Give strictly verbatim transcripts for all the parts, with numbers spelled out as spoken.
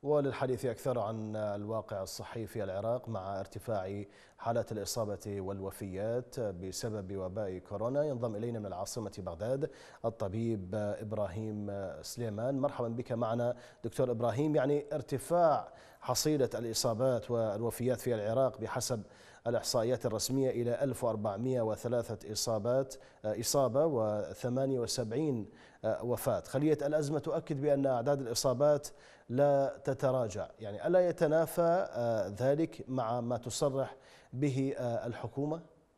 وللحديث أكثر عن الواقع الصحي في العراق مع ارتفاع حالات الإصابة والوفيات بسبب وباء كورونا، ينضم إلينا من العاصمة بغداد الطبيب إبراهيم سليمان. مرحبا بك معنا دكتور إبراهيم. يعني ارتفاع حصيلة الإصابات والوفيات في العراق بحسب الإحصائيات الرسمية إلى ألف وأربعمئة وثلاثة إصابات إصابة وثمانية وسبعين وفاة. خلية الأزمة تؤكد بأن أعداد الإصابات لا تتراجع، يعني ألا يتنافى ذلك مع ما تصرح به الحكومة؟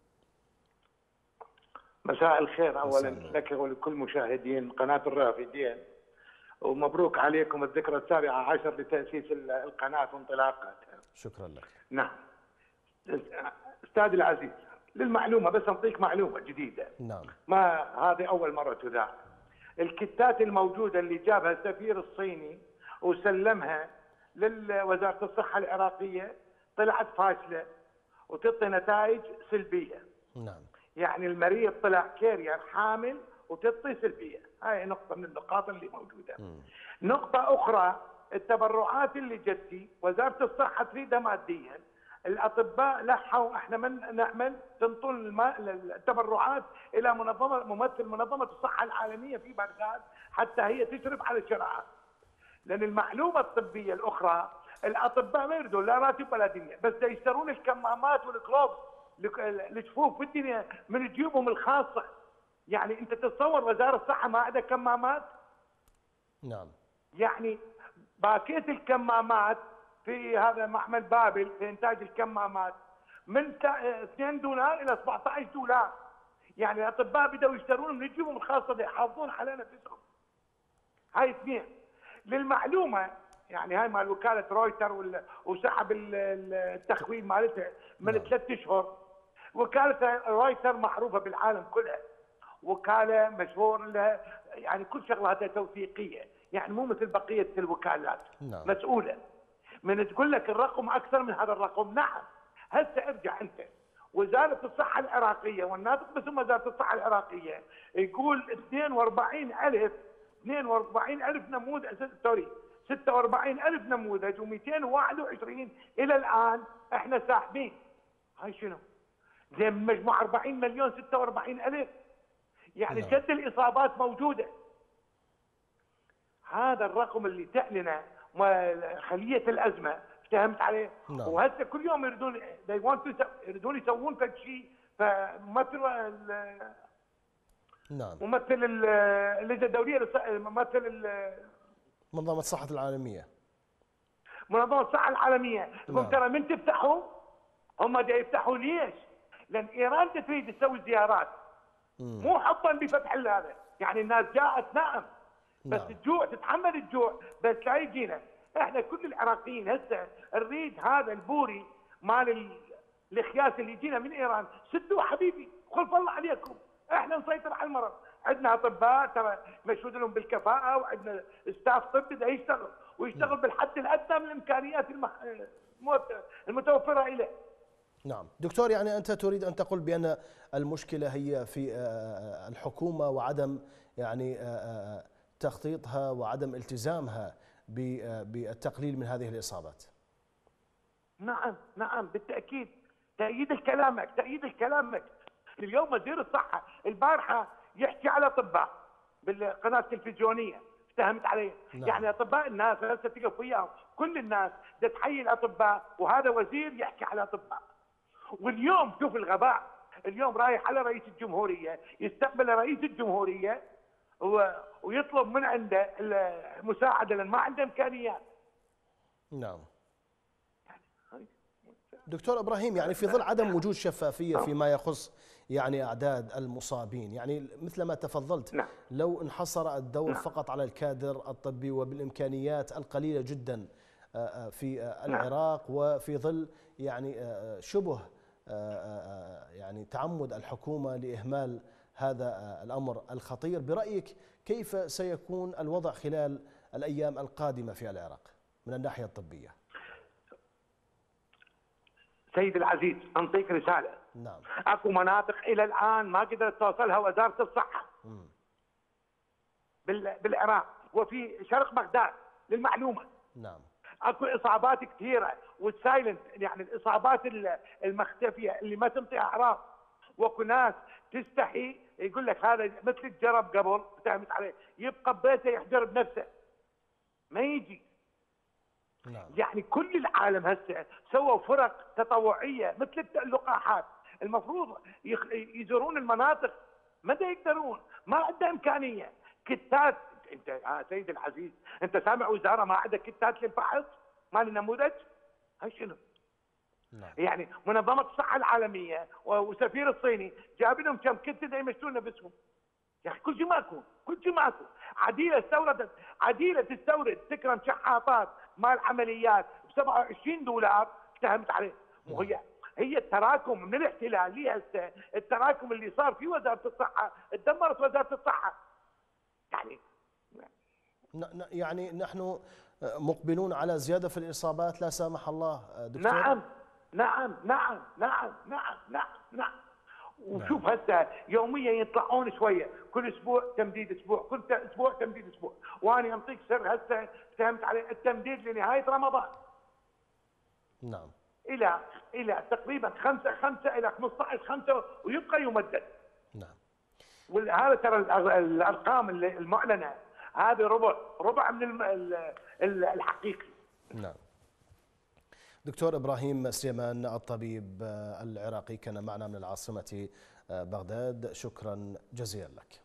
مساء الخير أولا لك ولكل مشاهدين قناة الرافدين، ومبروك عليكم الذكرى السابعة عشر لتأسيس القناة وانطلاقها. شكرا لك. نعم أستاذ العزيز، للمعلومة بس أعطيك معلومة جديدة. نعم. ما هذه أول مرة تذاع. الكتات الموجودة اللي جابها السفير الصيني وسلمها لوزارة الصحة العراقية طلعت فاشلة وتعطي نتائج سلبية. نعم. يعني المريض طلع كارير حامل وتعطي سلبية. هاي نقطة من النقاط اللي موجودة. م. نقطة أخرى، التبرعات اللي جتي وزارة الصحة تريدها ماديا. الأطباء لحوا احنا من نعمل تنطل التبرعات إلى منظمة ممثل منظمة الصحة العالمية في بغداد حتى هي تشرف على الشرعات. لأن المعلومة الطبية الأخرى، الأطباء ما يريدون لا راتب ولا دنيا، بس يشترون الكمامات والكلوبس الجفوف في الدنيا من جيوبهم الخاصة. يعني أنت تتصور وزارة الصحة ما عندها كمامات؟ نعم. يعني باكيت الكمامات في هذا معمل بابل في إنتاج الكمامات من اثنين دولار إلى سبعة عشر دولار. يعني الأطباء بدأوا يشترون من جيوبهم الخاصة يحافظون على نفسهم. هاي اثنين. للمعلومة يعني هاي مال وكالة رويتر وسحب التخوين مالتها من نعم. ثلاث اشهر. وكالة رويتر معروفة بالعالم كلها، وكالة مشهور لها، يعني كل شغلاتها توثيقية، يعني مو مثل بقية الوكالات. نعم. مسؤولة من تقول لك الرقم أكثر من هذا الرقم. نعم. هسه ارجع أنت وزارة الصحة العراقية والناطق باسم وزارة الصحة العراقية يقول اثنين وأربعين ألف اثنين وأربعين ألف نموذج سوري ستة وأربعين ألف نموذج ومئتين وواحد وعشرين إلى الآن احنا ساحبين. هاي شنو؟ زي مجموع أربعين مليون ستة وأربعين ألف. يعني نعم. شد الإصابات موجودة. هذا الرقم اللي تعلنه خلية الأزمة افتهمت عليه. نعم. وهسه كل يوم يريدون يريدون يسوون فد شيء. فممثل نعم. ممثل اللجنة الدولية ممثل منظمة الصحة العالمية منظمة الصحة العالمية تقول نعم. ترى من تفتحوا هم دا يفتحوا ليش؟ لأن إيران تريد تسوي زيارات. مم. مو حبا بفتح هذا. يعني الناس جاءت نعم بس نعم. الجوع تتحمل الجوع بس لا يجينا. احنا كل العراقيين هسه نريد هذا البوري مال الخياس اللي يجينا من ايران سدوه حبيبي خلف الله عليكم. احنا نسيطر على المرض. عندنا اطباء ترى مشهود لهم بالكفاءه وعندنا ستاف طبي ده يشتغل ويشتغل نعم. بالحد الادنى من الامكانيات المح... المتوفره اليه. نعم دكتور، يعني أنت تريد أن تقول بأن المشكلة هي في الحكومة وعدم يعني تخطيطها وعدم التزامها بالتقليل من هذه الإصابات. نعم نعم بالتأكيد. تأييد كلامك تأييد كلامك. اليوم وزير الصحة البارحة يحكي على أطباء بالقناة التلفزيونية افتهمت عليه. نعم. يعني أطباء الناس هسه تقف وياهم كل الناس تحيي الأطباء وهذا وزير يحكي على أطباء. واليوم شوف الغباء، اليوم رايح على رئيس الجمهورية يستقبل رئيس الجمهورية ويطلب من عنده المساعدة لأن ما عنده إمكانيات. نعم دكتور إبراهيم، يعني في ظل عدم وجود شفافية فيما يخص يعني أعداد المصابين، يعني مثل ما تفضلت نعم. لو انحصر الدور نعم. فقط على الكادر الطبي وبالإمكانيات القليلة جدا في العراق وفي ظل يعني شبه يعني تعمد الحكومة لإهمال هذا الأمر الخطير، برأيك كيف سيكون الوضع خلال الأيام القادمة في العراق من الناحية الطبية؟ سيد العزيز أنطيك رسالة. نعم. أكو مناطق إلى الآن ما قدرت توصلها وزارة الصحة م. بالعراق وفي شرق بغداد للمعلومة. نعم. اكو اصابات كثيره والسايلنت، يعني الاصابات المختفيه اللي ما تنطي اعراض. واكو ناس تستحي يقول لك هذا مثل الجرب قبل، فهمت عليه، يبقى ببيته يحجر بنفسه ما يجي. نعم. يعني كل العالم هسه سووا فرق تطوعيه مثل اللقاحات، المفروض يزورون المناطق، ما يقدرون، ما عنده امكانيه. كتات، انت يا سيدي العزيز انت سامع وزاره ما عندها كتات للفحص مال النموذج؟ هاي شنو؟ نعم. يعني منظمه الصحه العالميه والسفير الصيني جاب لهم كم كت يمشون نفسهم. يعني كل شيء ماكو، كل شيء ماكو. عديله استوردت، عديله تستورد تكرم شحاطات مال عمليات ب سبعة وعشرين دولار، اتهمت عليه. مو هي هي التراكم من الاحتلال لي هسه، التراكم اللي صار في وزاره الصحه، اتدمرت وزاره الصحه. يعني يعني نحن مقبلون على زياده في الاصابات لا سامح الله دكتور. نعم نعم نعم نعم نعم نعم نعم. وشوف هسه يوميا يطلعون شويه، كل اسبوع تمديد اسبوع، كل اسبوع تمديد اسبوع، وانا انطيك سر هسه فهمت علي، التمديد لنهايه رمضان. نعم. الى الى تقريبا خمسة خمسة الى خمسة عشر خمسة ويبقى يمدد. نعم. وهذا ترى الارقام المعلنه هذه ربع ربع من الحقيقي. نعم. دكتور إبراهيم سليمان الطبيب العراقي كان معنا من العاصمة بغداد، شكرا جزيلا لك.